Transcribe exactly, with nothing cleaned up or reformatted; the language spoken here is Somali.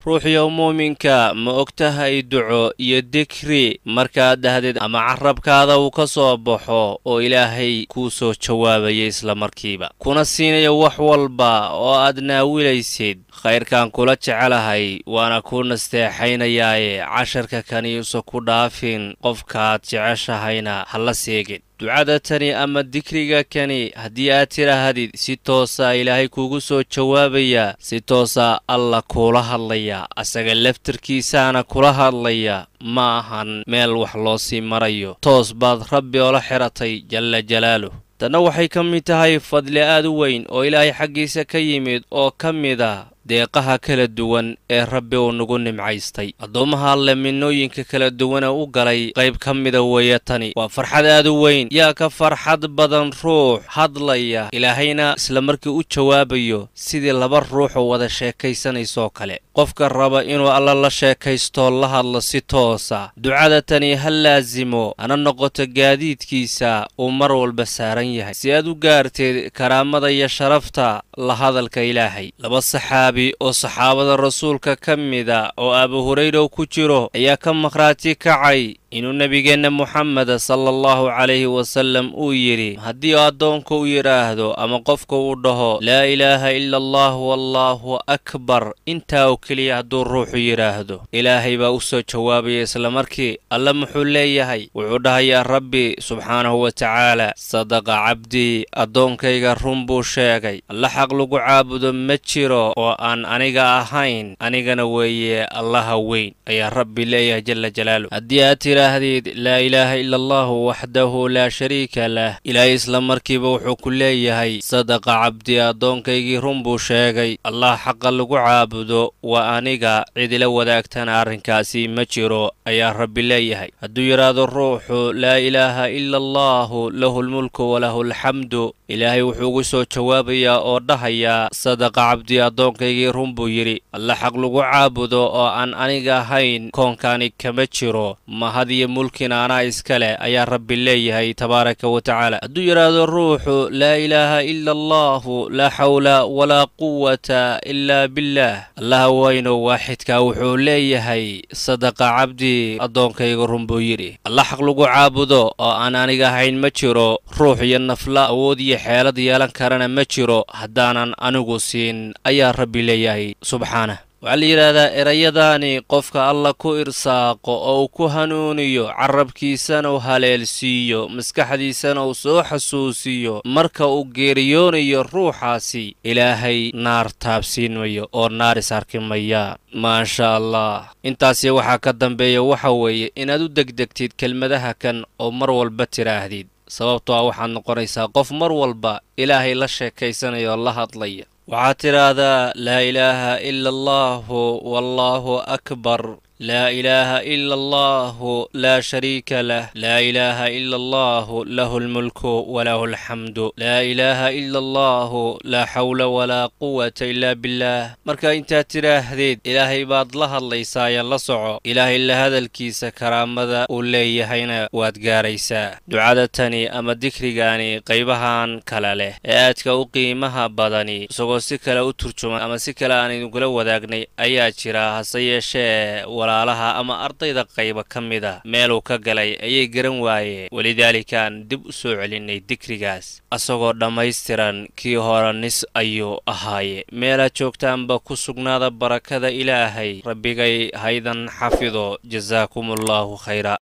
ruuxii muuminka ma ogtahay duco iyo dikri markaad dhahdid ama carabkaada uu ka soo baxo oo Ilaahay kuu soo jawaabayo isla markiiba kuna siinayo wax walba oo aad naawilaysid khayrkan kula jecelahay waana ku nasteexaynayaaye casharka kaniiso ku dhaafin qofkaad jeceshahayna hala seegin ducada tani ama dikriga kani haddii aad tirahdid si toosa Ilaahay kuugu soo jawaabaya si toosa alla kula hadlaya asaga laftirkiisana kula hadlaya ma ahan meel wax loo sii marayo toos baad Rabbi oo la xiratay jalla jalaaluhu tana waxay ka mid tahay fadli aad u weyn oo Ilaahay xaqiisa ka yimid oo ka mid ah deeqaha kala duwan ee Rabbi uu nagu nimcaystay adoomaha alle minooyinka kala duwan u galay qayb ka mid ah weeyatani waa farxad aad u weyn yaa ka farxad badan ruux hadlaya Ilaahayna isla markii u jawaabayo sidii laba ruux oo wada sheekaysanayso kale qofka raba inuu alla la sheekaysto la hadlo si toosa ducada tani hal laazimo ana noqoto gaadiidkiisa oo mar walba saaran yahay si aad u gaartid karaamada iyo sharafta la hadalka Ilaahay laba saxaabi oo saxaabada rasuulka kamida oo Abu Hurayra ku jiro ayaa ka maqraati kacay inuu nabigeena Muhammad sallallahu alayhi wa sallam uu yiri hadii adoonku uu yiraahdo ama qofku uu dhaho la ilaaha illa allah wallahu akbar inta kaliya haduu ruuxu yiraahdo Ilaahay baa u soo jawaabay isla markii alla muxuu leeyahay wuxuu dhahayaa Rabbi subhanahu wa ta'ala sadaqa abdi adoonkayga run buu sheegay alla xaq lagu caabudo ma jiro oo aan aniga ahayn anigana weeye allaha weyn ayaa Rabbi leeyahay jalla jalaaluhu hadii aad tirahdid la ilaaha illa allah wahdahu la sharika lah Ilaahay isla markiiba wuxuu ku leeyahay sadaqa abdi adoonkayga run buu sheegay allah xaq lagu caabudo wa aniga cidila wadaagtana arrinkaasi ma jiro ayaa Rabbi leeyahay haduu yiraahdo ruuxu la ilaaha illa allah lahul mulku wa lahul hamdu Ilaahay wuxuu ugu soo jawaabayaa oo dhahaya sadaqa abdi adoonkayga run buu yiri alla xaq lagu caabudo oo aan aniga ahayn koonkani kama jiro ma hadiye mulkina ana iskale ayaa Rabbi leeyahay tabaaraka wa ta'ala haduu yiraahdo ruuxu la ilaaha illa allah la hawla wala quwwata illa billah allah wayno waahidka wuxuu leeyahay sadaqa abdi adoonkayga run buu yiri alla xaq lagu caabudo oo aan aniga ahayn ma jiro ruux iyo nafla awood iyo xeelad yeelan karana ma jiro hadaanan anigu siin ayaa Rabbi leeyahay subhanahu وعلى يرادا إرياداني قفك الله كو إرساق أو كو هنونيو عربكي سانو هاليلسيو مسكحدي سانو سو حسوسيو مركا او غيريونيو روحاسي إلهي نار تابسين ويو أو نار ساركين ميا ما شاء الله انتاسي وحا كدنبيو وحاوي إنادو دك دكتيد كلمدها كان أو مرول باتراهديد sababtoo ah waxaan noqonaysaa qof mar walba Ilaahay la sheekaysanayo la hadlaya waxaa tiraahdaa la ilaaha illa allah wallahu akbar لا إله إلا الله لا شريك له لا إله إلا الله له الملك وله الحمد لا إله إلا الله لا حول ولا قوة إلا بالله مركا انت تراهديد إلهي بعد الله الله يسايا لصعو إلهي إلا هذا الكيس كرامة أولي هينا واتقاريسا دعادتني أما ذكريغاني قيبهان كلاله آتك أقيمها بدني سوغو سكلا أترجم أما سكلا أني نقول وداقني أيات شراها سيشي ولا alaha ama ardayda qayba kamida meel uu ka galay ayay garan waayeen walidaalkaan dib u soo celinay dikrigaas asagoo dhameystiran kii hore nis ayuu ahaaye meela joogtaanba ku sugnaada barakada Ilaahay rabbigay haydan xafido jazaakumullahu khayra